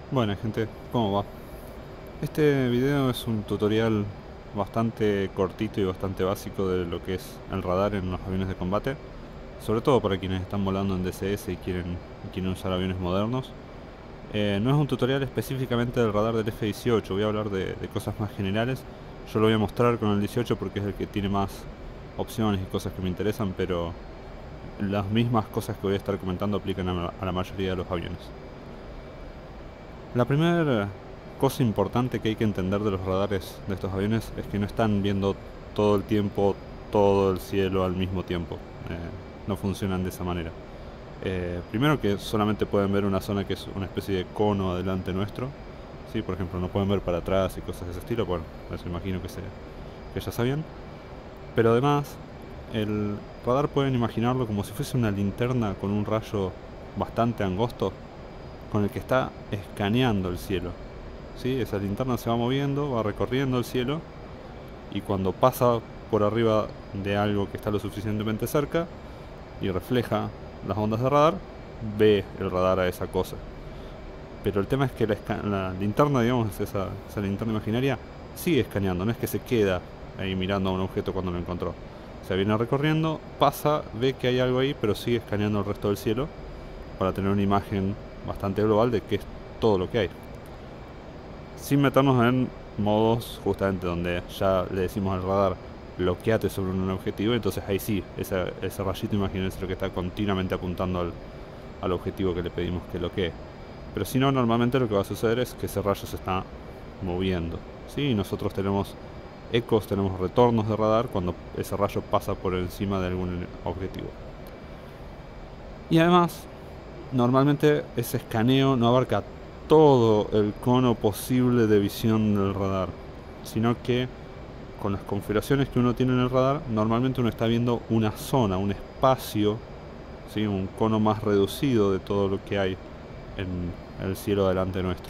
Bueno gente, ¿cómo va? Este video es un tutorial bastante cortito y bastante básico de lo que es el radar en los aviones de combate, sobre todo para quienes están volando en DCS y quieren usar aviones modernos. No es un tutorial específicamente del radar del F-18, voy a hablar de cosas más generales. Yo lo voy a mostrar con el 18 porque es el que tiene más opciones y cosas que me interesan, pero las mismas cosas que voy a estar comentando aplican a la mayoría de los aviones. La primera cosa importante que hay que entender de los radares de estos aviones es que no están viendo todo el tiempo todo el cielo al mismo tiempo. No funcionan de esa manera. Primero que solamente pueden ver una zona que es una especie de cono adelante nuestro. ¿Sí? Por ejemplo, no pueden ver para atrás y cosas de ese estilo. Bueno, eso imagino que ya sabían. Pero además, el radar pueden imaginarlo como si fuese una linterna con un rayo bastante angosto con el que está escaneando el cielo. ¿Sí? Esa linterna se va moviendo, va recorriendo el cielo y cuando pasa por arriba de algo que está lo suficientemente cerca y refleja las ondas de radar, ve el radar a esa cosa. Pero el tema es que la linterna, digamos, esa linterna imaginaria, sigue escaneando, no es que se queda ahí mirando a un objeto cuando lo encontró. Se viene recorriendo, pasa, ve que hay algo ahí, pero sigue escaneando el resto del cielo para tener una imagen bastante global de qué es todo lo que hay. Sin meternos en modos justamente donde ya le decimos al radar bloqueate sobre un objetivo, entonces ahí sí, ese rayito imagínense lo que está continuamente apuntando al objetivo que le pedimos que bloquee. Pero si no, normalmente lo que va a suceder es que ese rayo se está moviendo. ¿Sí? Y nosotros tenemos ecos, tenemos retornos de radar cuando ese rayo pasa por encima de algún objetivo. Y además, normalmente ese escaneo no abarca todo el cono posible de visión del radar, sino que con las configuraciones que uno tiene en el radar, normalmente uno está viendo una zona, un espacio, ¿sí? Un cono más reducido de todo lo que hay en el cielo delante nuestro.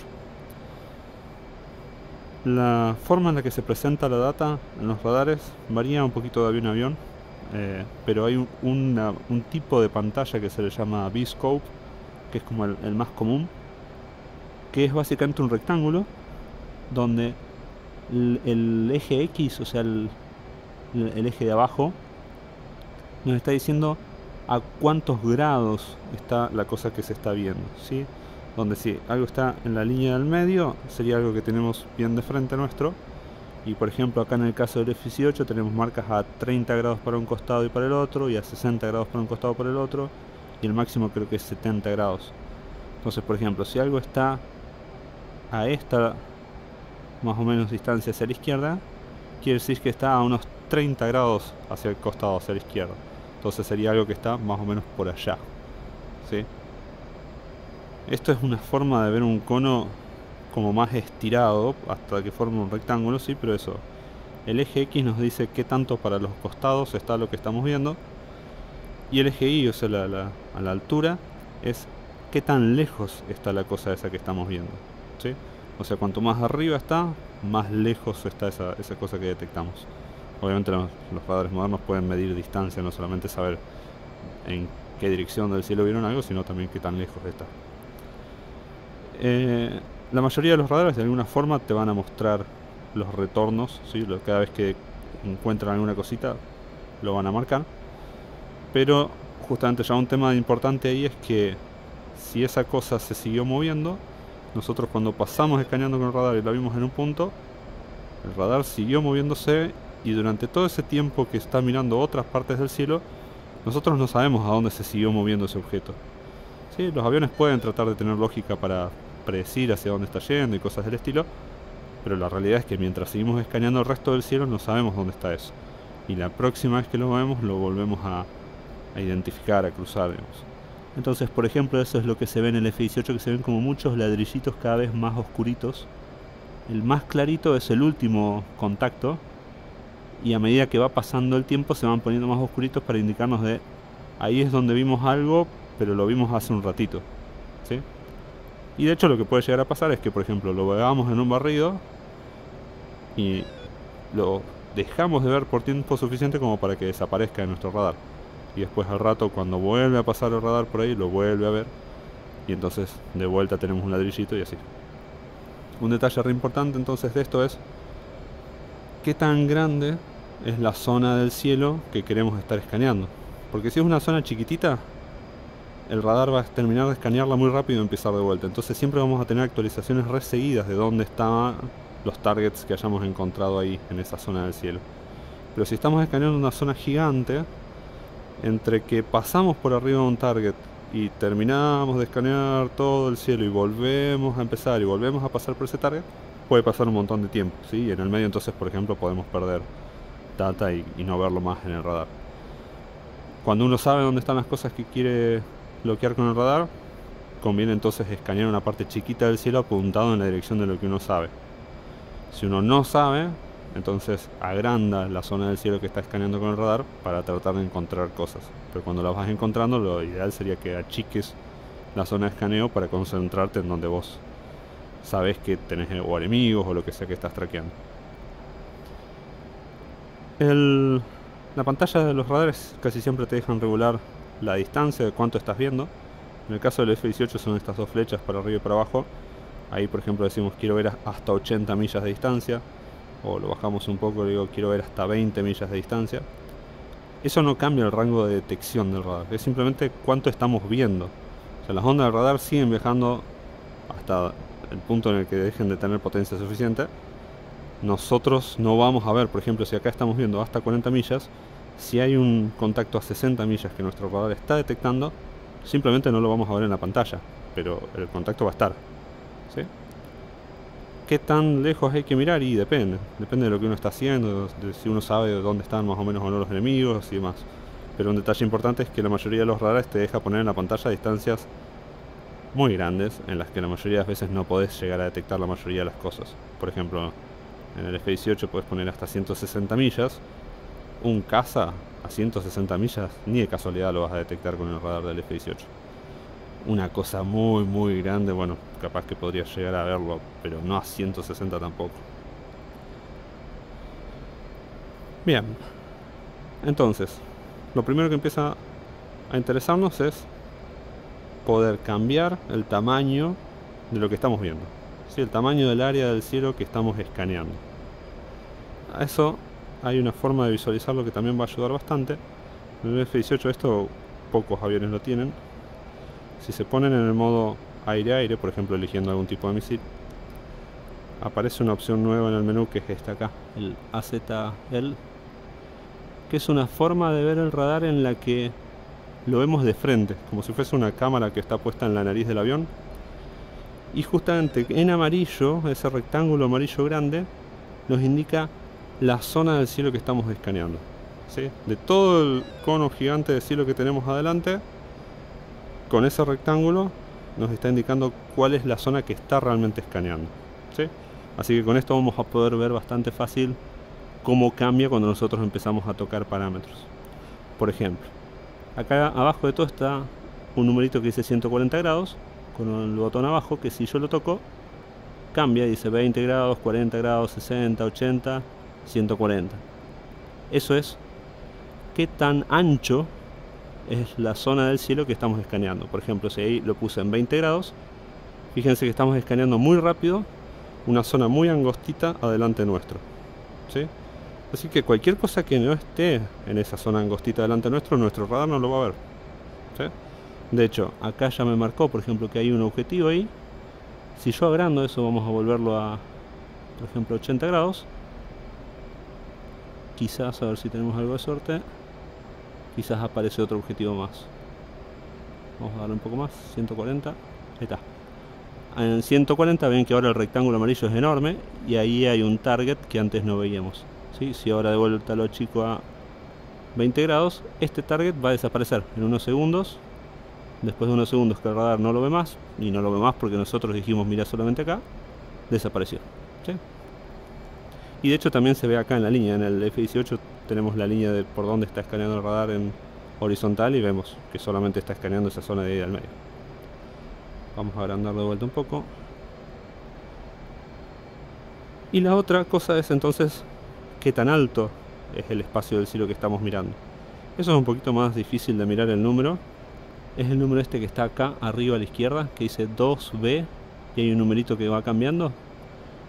La forma en la que se presenta la data en los radares varía un poquito de avión a avión, pero hay un tipo de pantalla que se le llama B-Scope, que es como el más común, que es básicamente un rectángulo donde el eje X, o sea, el eje de abajo, nos está diciendo a cuántos grados está la cosa que se está viendo, ¿sí? Donde si algo está en la línea del medio, sería algo que tenemos bien de frente nuestro. Y por ejemplo, acá en el caso del F-18 tenemos marcas a 30 grados para un costado y para el otro, y a 60 grados para un costado y para el otro, y el máximo creo que es 70 grados. Entonces, por ejemplo, si algo está a esta más o menos distancia hacia la izquierda, quiere decir que está a unos 30 grados hacia el costado, hacia la izquierda. Entonces sería algo que está más o menos por allá, ¿sí? Esto es una forma de ver un cono como más estirado hasta que forme un rectángulo, sí, pero eso. El eje X nos dice qué tanto para los costados está lo que estamos viendo. Y el eje Y, o sea, a la altura, es qué tan lejos está la cosa esa que estamos viendo, ¿sí? O sea, cuanto más arriba está, más lejos está esa cosa que detectamos. Obviamente los radares modernos pueden medir distancia, no solamente saber en qué dirección del cielo vieron algo, sino también qué tan lejos está. La mayoría de los radares de alguna forma te van a mostrar los retornos, ¿sí? Cada vez que encuentran alguna cosita lo van a marcar. Pero justamente ya un tema importante ahí es que si esa cosa se siguió moviendo, nosotros cuando pasamos escaneando con el radar y la vimos en un punto, el radar siguió moviéndose y durante todo ese tiempo que está mirando otras partes del cielo, nosotros no sabemos a dónde se siguió moviendo ese objeto. ¿Sí? Los aviones pueden tratar de tener lógica para predecir hacia dónde está yendo y cosas del estilo, pero la realidad es que mientras seguimos escaneando el resto del cielo no sabemos dónde está eso. Y la próxima vez que lo vemos lo volvemos a identificar, a cruzar, digamos. Entonces, por ejemplo, eso es lo que se ve en el F-18, que se ven como muchos ladrillitos cada vez más oscuritos. El más clarito es el último contacto, y a medida que va pasando el tiempo se van poniendo más oscuritos para indicarnos de ahí es donde vimos algo, pero lo vimos hace un ratito, ¿sí? Y de hecho lo que puede llegar a pasar es que, por ejemplo, lo veamos en un barrido y lo dejamos de ver por tiempo suficiente como para que desaparezca de nuestro radar. Y después al rato, cuando vuelve a pasar el radar por ahí, lo vuelve a ver. Y entonces de vuelta tenemos un ladrillito y así. Un detalle re importante entonces de esto es qué tan grande es la zona del cielo que queremos estar escaneando. Porque si es una zona chiquitita, el radar va a terminar de escanearla muy rápido y empezar de vuelta. Entonces siempre vamos a tener actualizaciones re seguidas de dónde están los targets que hayamos encontrado ahí en esa zona del cielo. Pero si estamos escaneando una zona gigante, entre que pasamos por arriba de un target y terminamos de escanear todo el cielo y volvemos a empezar y volvemos a pasar por ese target, puede pasar un montón de tiempo, ¿sí? Y en el medio entonces, por ejemplo, podemos perder data y no verlo más en el radar. Cuando uno sabe dónde están las cosas que quiere bloquear con el radar, conviene entonces escanear una parte chiquita del cielo apuntado en la dirección de lo que uno sabe. Si uno no sabe, entonces agranda la zona del cielo que está escaneando con el radar para tratar de encontrar cosas. Pero cuando las vas encontrando, lo ideal sería que achiques la zona de escaneo para concentrarte en donde vos sabes que tenés o enemigos o lo que sea que estás traqueando. La pantalla de los radares casi siempre te dejan regular la distancia de cuánto estás viendo. En el caso del F-18 son estas dos flechas para arriba y para abajo. Ahí por ejemplo decimos quiero ver hasta 80 millas de distancia, o lo bajamos un poco y digo quiero ver hasta 20 millas de distancia. Eso no cambia el rango de detección del radar, es simplemente cuánto estamos viendo. O sea, las ondas del radar siguen viajando hasta el punto en el que dejen de tener potencia suficiente. Nosotros no vamos a ver, por ejemplo, si acá estamos viendo hasta 40 millas, si hay un contacto a 60 millas que nuestro radar está detectando, simplemente no lo vamos a ver en la pantalla, pero el contacto va a estar, ¿sí? ¿Qué tan lejos hay que mirar? Y depende de lo que uno está haciendo, de si uno sabe dónde están más o menos o no los enemigos y demás. Pero un detalle importante es que la mayoría de los radares te deja poner en la pantalla distancias muy grandes, en las que la mayoría de las veces no podés llegar a detectar la mayoría de las cosas. Por ejemplo, en el F-18 puedes poner hasta 160 millas. Un caza a 160 millas ni de casualidad lo vas a detectar con el radar del F-18. Una cosa muy grande, bueno, capaz que podrías llegar a verlo, pero no a 160 tampoco. Bien, entonces, lo primero que empieza a interesarnos es poder cambiar el tamaño de lo que estamos viendo, ¿sí? El tamaño del área del cielo que estamos escaneando. A eso hay una forma de visualizarlo que también va a ayudar bastante. En el F-18 esto pocos aviones lo tienen. Si se ponen en el modo aire-aire, por ejemplo eligiendo algún tipo de misil, aparece una opción nueva en el menú que es esta acá, el AZL, que es una forma de ver el radar en la que lo vemos de frente, como si fuese una cámara que está puesta en la nariz del avión. Y justamente en amarillo, ese rectángulo amarillo grande, nos indica la zona del cielo que estamos escaneando, ¿sí? De todo el cono gigante de cielo que tenemos adelante, con ese rectángulo nos está indicando cuál es la zona que está realmente escaneando, ¿sí? Así que con esto vamos a poder ver bastante fácil cómo cambia cuando nosotros empezamos a tocar parámetros. Por ejemplo, acá abajo de todo está un numerito que dice 140 grados, con el botón abajo que si yo lo toco, cambia, dice 20 grados, 40 grados, 60, 80, 140. Eso es qué tan ancho es la zona del cielo que estamos escaneando. Por ejemplo, si ahí lo puse en 20 grados, fíjense que estamos escaneando muy rápido una zona muy angostita adelante nuestro, ¿sí? Así que cualquier cosa que no esté en esa zona angostita delante nuestro, nuestro radar no lo va a ver, ¿sí? De hecho, acá ya me marcó, por ejemplo, que hay un objetivo ahí. Si yo agrando eso, vamos a volverlo a, por ejemplo, 80 grados. Quizás, a ver si tenemos algo de suerte, quizás aparece otro objetivo más. Vamos a darle un poco más, 140, ahí está. En 140 ven que ahora el rectángulo amarillo es enorme y ahí hay un target que antes no veíamos, ¿sí? Si ahora de vuelta lo achico a 20 grados, este target va a desaparecer en unos segundos. Después de unos segundos que el radar no lo ve más, y no lo ve más porque nosotros dijimos mira solamente acá, desapareció, ¿sí? Y de hecho también se ve acá en la línea, en el F-18 tenemos la línea de por dónde está escaneando el radar en horizontal y vemos que solamente está escaneando esa zona de ahí al medio. Vamos a agrandar de vuelta un poco. Y la otra cosa es entonces qué tan alto es el espacio del cielo que estamos mirando. Eso es un poquito más difícil de mirar el número. Es el número este que está acá arriba a la izquierda, que dice 2B y hay un numerito que va cambiando.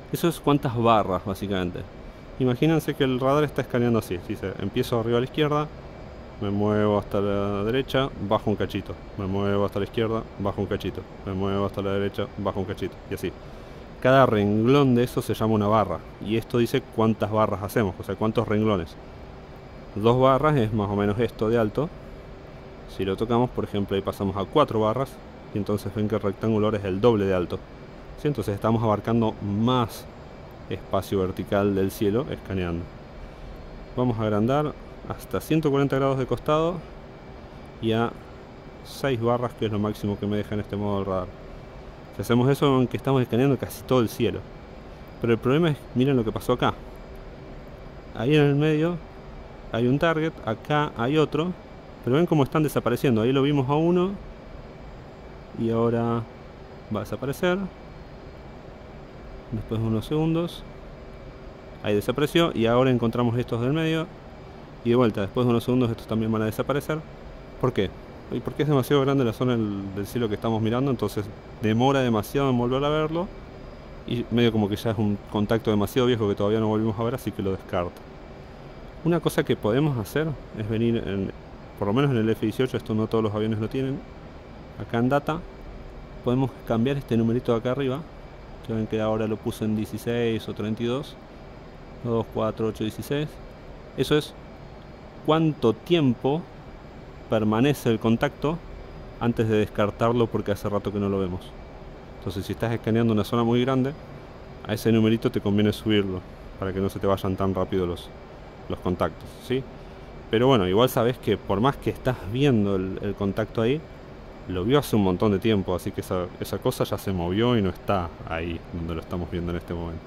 Eso es cuántas barras, básicamente. Imagínense que el radar está escaneando así. Dice, empiezo arriba a la izquierda, me muevo hasta la derecha, bajo un cachito. Me muevo hasta la izquierda, bajo un cachito. Me muevo hasta la derecha, bajo un cachito. Y así. Cada renglón de eso se llama una barra. Y esto dice cuántas barras hacemos, o sea, cuántos renglones. 2 barras es más o menos esto de alto. Si lo tocamos, por ejemplo, ahí pasamos a 4 barras. Y entonces ven que el rectángulo ahora es el doble de alto. ¿Sí? Entonces estamos abarcando más espacio vertical del cielo escaneando. Vamos a agrandar hasta 140 grados de costado y a 6 barras, que es lo máximo que me deja en este modo el radar. Si hacemos eso, aunque estamos escaneando casi todo el cielo. Pero el problema es, miren lo que pasó acá. Ahí en el medio hay un target, acá hay otro, pero ven cómo están desapareciendo. Ahí lo vimos a uno y ahora va a desaparecer. Después de unos segundos ahí desapareció y ahora encontramos estos del medio y de vuelta, después de unos segundos estos también van a desaparecer. ¿Por qué? Porque es demasiado grande la zona del cielo que estamos mirando, entonces demora demasiado en volver a verlo y medio como que ya es un contacto demasiado viejo que todavía no volvimos a ver, así que lo descarto. Una cosa que podemos hacer es venir, por lo menos en el F-18, esto no todos los aviones lo tienen, acá en Data podemos cambiar este numerito de acá arriba, que ven que ahora lo puse en 16 o 32, 2, 4, 8, 16. Eso es cuánto tiempo permanece el contacto antes de descartarlo, porque hace rato que no lo vemos. Entonces, si estás escaneando una zona muy grande, a ese numerito te conviene subirlo para que no se te vayan tan rápido los contactos, ¿sí? Pero bueno, igual sabes que por más que estás viendo el contacto ahí, lo vio hace un montón de tiempo, así que esa cosa ya se movió y no está ahí donde lo estamos viendo en este momento.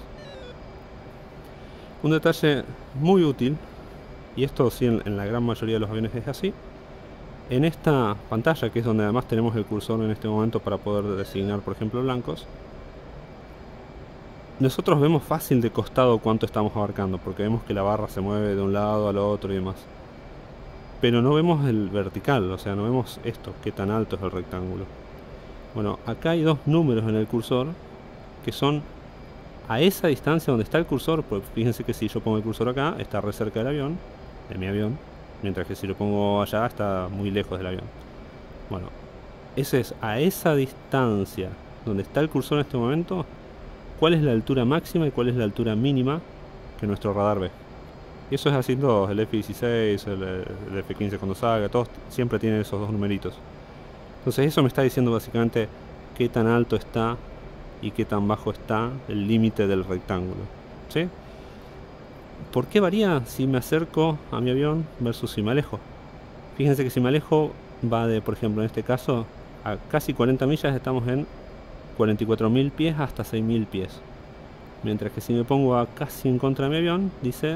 Un detalle muy útil, y esto sí en la gran mayoría de los aviones es así, en esta pantalla, que es donde además tenemos el cursor en este momento para poder designar, por ejemplo, blancos, nosotros vemos fácil de costado cuánto estamos abarcando, porque vemos que la barra se mueve de un lado al otro y demás. Pero no vemos el vertical, o sea, no vemos esto, qué tan alto es el rectángulo. Bueno, acá hay dos números en el cursor que son a esa distancia donde está el cursor, porque fíjense que si yo pongo el cursor acá, está re cerca del avión, de mi avión, mientras que si lo pongo allá, está muy lejos del avión. Bueno, ese es a esa distancia donde está el cursor en este momento, cuál es la altura máxima y cuál es la altura mínima que nuestro radar ve. Y eso es así todos, el F-16, el F-15 cuando salga, todos siempre tienen esos dos numeritos. Entonces eso me está diciendo básicamente qué tan alto está y qué tan bajo está el límite del rectángulo, ¿sí? ¿Por qué varía si me acerco a mi avión versus si me alejo? Fíjense que si me alejo va de, por ejemplo, en este caso, a casi 40 millas, estamos en 44.000 pies hasta 6.000 pies. Mientras que si me pongo a casi en contra de mi avión, dice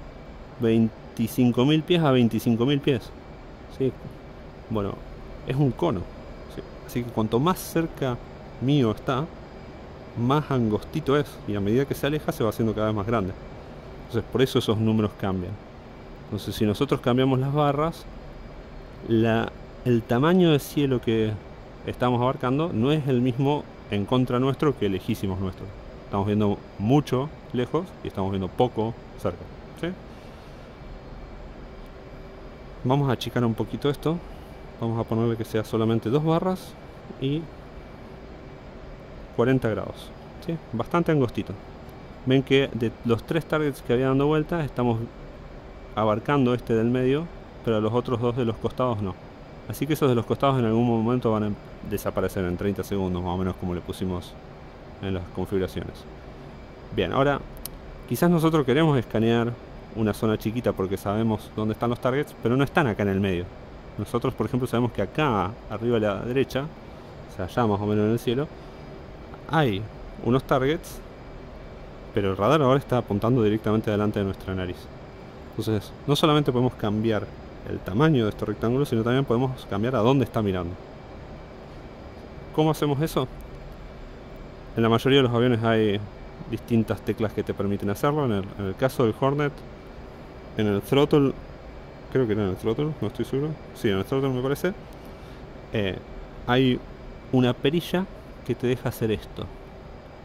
25.000 pies a 25.000 pies. ¿Sí? Bueno, es un cono. ¿Sí? Así que cuanto más cerca mío está, más angostito es. Y a medida que se aleja se va haciendo cada vez más grande. Entonces por eso esos números cambian. Entonces si nosotros cambiamos las barras, el tamaño de cielo que estamos abarcando no es el mismo en contra nuestro que lejísimos nuestro. Estamos viendo mucho lejos y estamos viendo poco cerca, ¿sí? Vamos a achicar un poquito esto. Vamos a ponerle que sea solamente 2 barras y 40 grados, ¿sí? Bastante angostito. Ven que de los 3 targets que había dando vueltas, estamos abarcando este del medio, pero los otros 2 de los costados no. Así que esos de los costados en algún momento van a desaparecer en 30 segundos, más o menos como le pusimos en las configuraciones. Bien, ahora quizás nosotros queremos escanear una zona chiquita porque sabemos dónde están los targets, pero no están acá en el medio. Nosotros, por ejemplo, sabemos que acá, arriba a la derecha, o sea, allá más o menos en el cielo, hay unos targets, pero el radar ahora está apuntando directamente delante de nuestra nariz. Entonces, no solamente podemos cambiar el tamaño de este rectángulo, sino también podemos cambiar a dónde está mirando. ¿Cómo hacemos eso? En la mayoría de los aviones hay distintas teclas que te permiten hacerlo. En el caso del Hornet, en el throttle, creo que era en el throttle, no estoy seguro. Sí, en el throttle me parece. Hay una perilla que te deja hacer esto.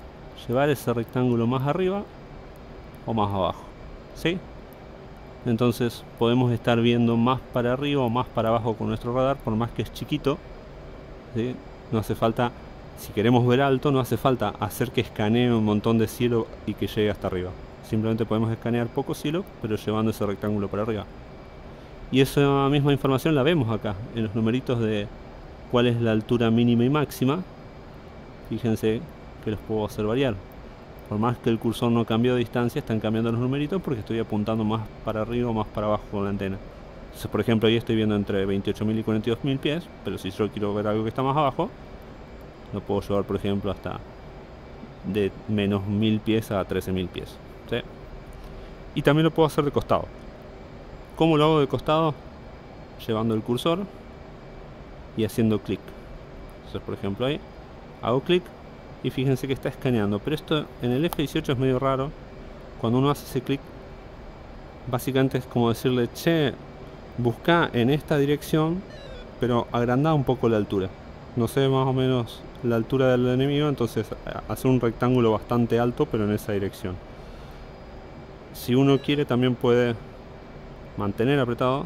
llevar ese rectángulo más arriba o más abajo, ¿sí? Entonces podemos estar viendo más para arriba o más para abajo con nuestro radar, por más que es chiquito, ¿sí? No hace falta, si queremos ver alto, no hace falta hacer que escanee un montón de cielo y que llegue hasta arriba. Simplemente podemos escanear poco cielo, pero llevando ese rectángulo para arriba. Y esa misma información la vemos acá, en los numeritos de cuál es la altura mínima y máxima. Fíjense que los puedo hacer variar. Por más que el cursor no cambió de distancia, están cambiando los numeritos porque estoy apuntando más para arriba o más para abajo con la antena. Entonces, por ejemplo, ahí estoy viendo entre 28.000 y 42.000 pies, pero si yo quiero ver algo que está más abajo, lo puedo llevar, por ejemplo, hasta de menos 1.000 pies a 13.000 pies, ¿sí? Y también lo puedo hacer de costado. ¿Cómo lo hago de costado? Llevando el cursor y haciendo clic. Entonces, por ejemplo, ahí hago clic y fíjense que está escaneando, pero esto en el F18 es medio raro. Cuando uno hace ese clic, básicamente es como decirle, che, busca en esta dirección, pero agranda un poco la altura. No sé más o menos la altura del enemigo, entonces hacer un rectángulo bastante alto, pero en esa dirección. Si uno quiere, también puede mantener apretado,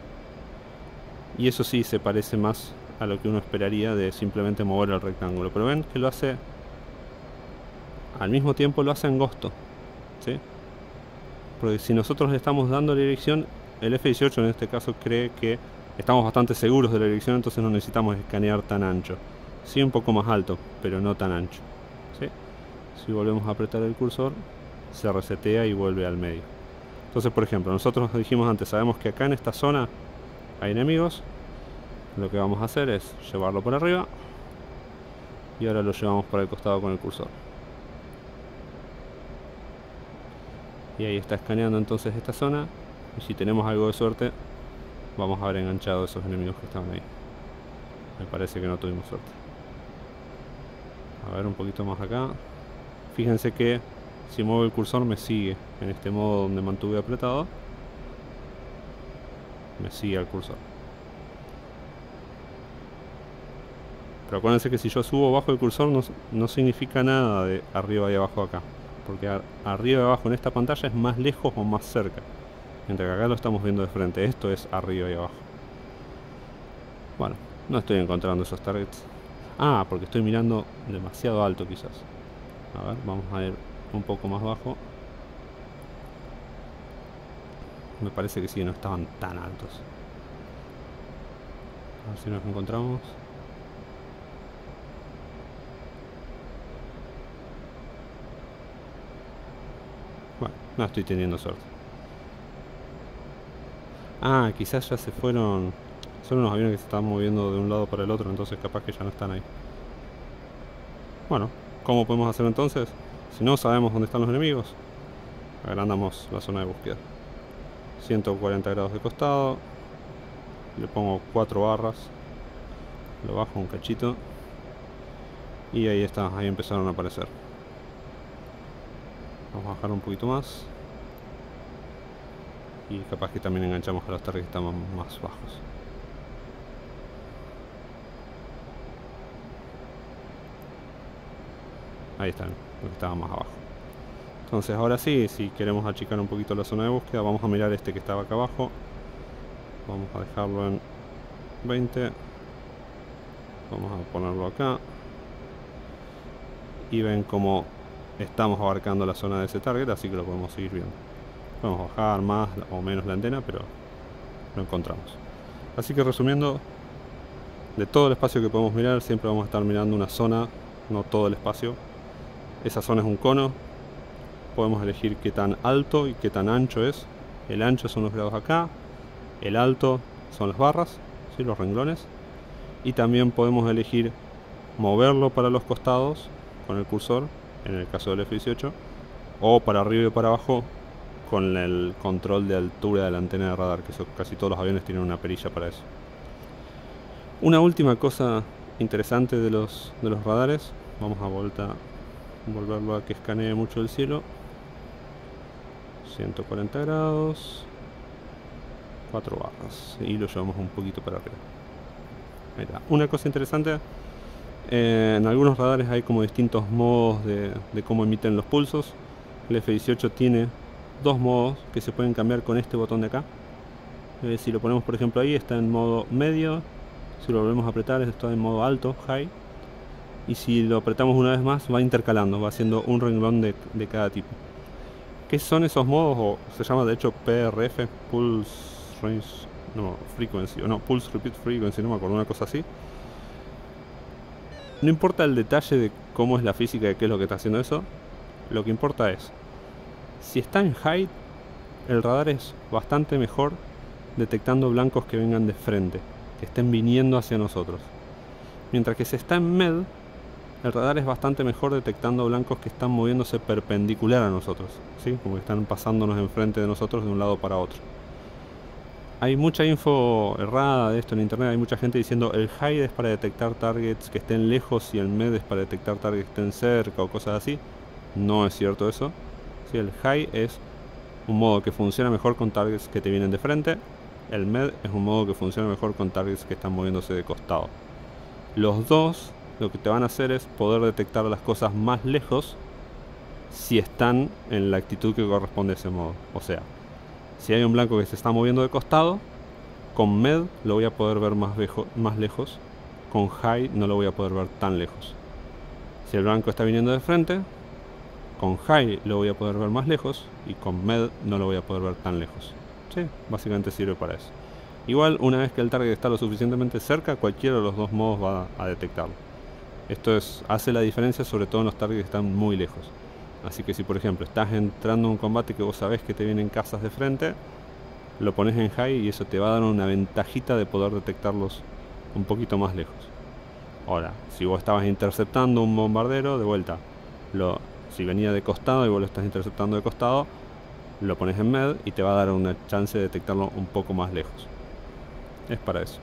y eso sí se parece más a lo que uno esperaría de simplemente mover el rectángulo, pero ven que lo hace al mismo tiempo, lo hace angosto, ¿sí? Porque si nosotros le estamos dando la dirección, el F18 en este caso cree que estamos bastante seguros de la dirección, entonces no necesitamos escanear tan ancho. Sí, un poco más alto, pero no tan ancho, ¿sí? Si volvemos a apretar el cursor, se resetea y vuelve al medio. Entonces, por ejemplo, nosotros dijimos antes, sabemos que acá en esta zona hay enemigos. Lo que vamos a hacer es llevarlo por arriba y ahora lo llevamos por el costado con el cursor. Y ahí está escaneando entonces esta zona, y si tenemos algo de suerte vamos a haber enganchado a esos enemigos que estaban ahí. Me parece que no tuvimos suerte. A ver, un poquito más acá. Fíjense que si muevo el cursor me sigue en este modo donde mantuve apretado, me sigue al cursor. Pero acuérdense que si yo subo o bajo el cursor no significa nada de arriba y abajo acá, porque arriba y abajo en esta pantalla es más lejos o más cerca, mientras que acá lo estamos viendo de frente. Esto es arriba y abajo. Bueno, no estoy encontrando esos targets. Ah, porque estoy mirando demasiado alto quizás. A ver, vamos a ir un poco más bajo. Me parece que sí, no estaban tan altos. A ver si nos encontramos. Bueno, no estoy teniendo suerte. Ah, quizás ya se fueron. Son unos aviones que se están moviendo de un lado para el otro, entonces capaz que ya no están ahí. Bueno, ¿cómo podemos hacer entonces? Si no sabemos dónde están los enemigos, agrandamos la zona de búsqueda. 140 grados de costado. Le pongo 4 barras. Lo bajo un cachito. Y ahí está, ahí empezaron a aparecer. Vamos a bajar un poquito más. Y capaz que también enganchamos a los targets que están más bajos. Ahí están, los que estaban más abajo. Entonces ahora sí, si queremos achicar un poquito la zona de búsqueda, vamos a mirar este que estaba acá abajo. Vamos a dejarlo en 20. Vamos a ponerlo acá. Y ven cómo estamos abarcando la zona de ese target, así que lo podemos seguir viendo. Podemos bajar más o menos la antena, pero lo encontramos. Así que resumiendo, de todo el espacio que podemos mirar, siempre vamos a estar mirando una zona, no todo el espacio. Esa zona es un cono. Podemos elegir qué tan alto y qué tan ancho es. El ancho son los grados acá, el alto son las barras, ¿sí? Los renglones. Y también podemos elegir moverlo para los costados con el cursor, en el caso del F18, o para arriba y para abajo con el control de altura de la antena de radar, que casi todos los aviones tienen una perilla para eso. Una última cosa interesante de los radares, vamos a volverlo a que escanee mucho el cielo. 140 grados, 4 barras, y lo llevamos un poquito para arriba. Ahí está. Una cosa interesante En algunos radares hay como distintos modos de cómo emiten los pulsos. El F-18 tiene dos modos que se pueden cambiar con este botón de acá. Si lo ponemos por ejemplo ahí, está en modo medio. Si lo volvemos a apretar, está en modo alto, high. Y si lo apretamos una vez más, va intercalando, va haciendo un renglón de cada tipo. ¿Qué son esos modos? O se llama de hecho PRF, Pulse Range, no, Frequency, o no, Pulse Repeat Frequency, no me acuerdo, una cosa así. No importa el detalle de cómo es la física de qué es lo que está haciendo eso, lo que importa es, si está en high, el radar es bastante mejor detectando blancos que vengan de frente, que estén viniendo hacia nosotros. Mientras que si está en med, el radar es bastante mejor detectando blancos que están moviéndose perpendicular a nosotros, ¿sí? Como que están pasándonos enfrente de nosotros de un lado para otro. Hay mucha info errada de esto en internet, hay mucha gente diciendo el high es para detectar targets que estén lejos y el med es para detectar targets que estén cerca o cosas así. No es cierto eso. ¿Sí? El high es un modo que funciona mejor con targets que te vienen de frente. El med es un modo que funciona mejor con targets que están moviéndose de costado. Los dos lo que te van a hacer es poder detectar las cosas más lejos si están en la actitud que corresponde a ese modo. O sea, si hay un blanco que se está moviendo de costado, con med lo voy a poder ver más lejos, con high no lo voy a poder ver tan lejos. Si el blanco está viniendo de frente, con high lo voy a poder ver más lejos y con med no lo voy a poder ver tan lejos. Sí, básicamente sirve para eso. Igual, una vez que el target está lo suficientemente cerca, cualquiera de los dos modos va a detectarlo. Esto hace la diferencia sobre todo en los targets que están muy lejos. Así que si por ejemplo estás entrando en un combate que vos sabés que te vienen casas de frente, lo pones en high y eso te va a dar una ventajita de poder detectarlos un poquito más lejos. Ahora, si vos estabas interceptando un bombardero, de vuelta, si venía de costado y vos lo estás interceptando de costado, lo pones en med y te va a dar una chance de detectarlo un poco más lejos. Es para eso.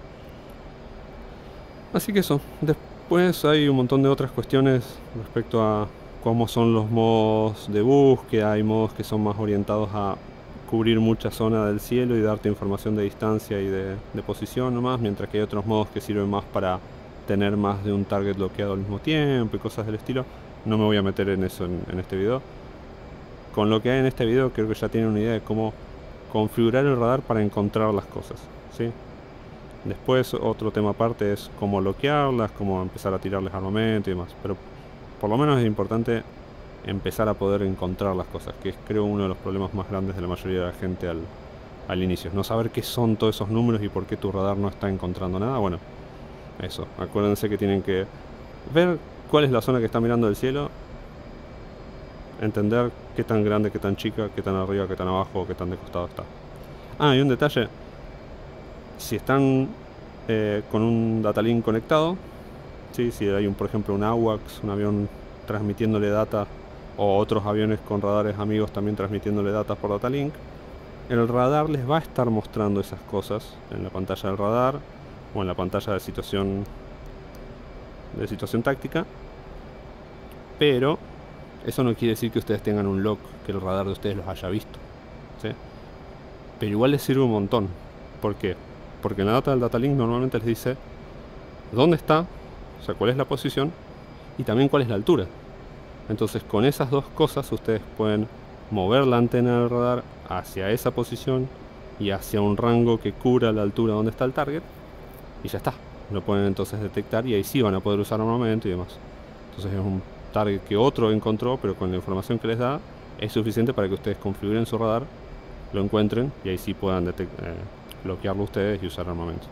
Así que eso. Después hay un montón de otras cuestiones respecto a cómo son los modos de búsqueda. Hay modos que son más orientados a cubrir mucha zona del cielo y darte información de distancia y de posición nomás, mientras que hay otros modos que sirven más para tener más de un target bloqueado al mismo tiempo y cosas del estilo. No me voy a meter en eso en este video. Con lo que hay en este video creo que ya tienen una idea de cómo configurar el radar para encontrar las cosas, ¿sí? Después otro tema aparte es cómo bloquearlas, cómo empezar a tirarles armamento y demás. Pero por lo menos es importante empezar a poder encontrar las cosas, que es creo uno de los problemas más grandes de la mayoría de la gente al inicio. No saber qué son todos esos números y por qué tu radar no está encontrando nada. Bueno, eso. Acuérdense que tienen que ver cuál es la zona que está mirando del cielo, entender qué tan grande, qué tan chica, qué tan arriba, qué tan abajo, qué tan de costado está. Ah, y un detalle. Si están con un datalink conectado, ¿sí? Si hay por ejemplo un AWACS, un avión transmitiéndole data, o otros aviones con radares amigos también transmitiéndole data por datalink, el radar les va a estar mostrando esas cosas en la pantalla del radar o en la pantalla de situación táctica, pero eso no quiere decir que ustedes tengan un log que el radar de ustedes los haya visto, ¿sí? Pero igual les sirve un montón. ¿Por qué? Porque en la data del datalink normalmente les dice dónde está, o sea, cuál es la posición y también cuál es la altura. Entonces con esas dos cosas ustedes pueden mover la antena del radar hacia esa posición y hacia un rango que cubra la altura donde está el target y ya está. Lo pueden entonces detectar y ahí sí van a poder usar armamento y demás. Entonces es un target que otro encontró, pero con la información que les da es suficiente para que ustedes configuren su radar, lo encuentren y ahí sí puedan bloquearlo ustedes y usar armamento.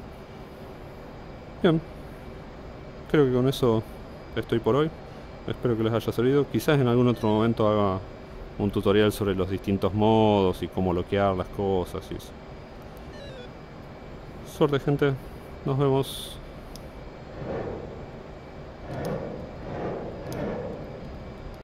Bien, creo que con eso estoy por hoy. Espero que les haya servido. Quizás en algún otro momento haga un tutorial sobre los distintos modos y cómo bloquear las cosas y eso. Suerte, gente. Nos vemos.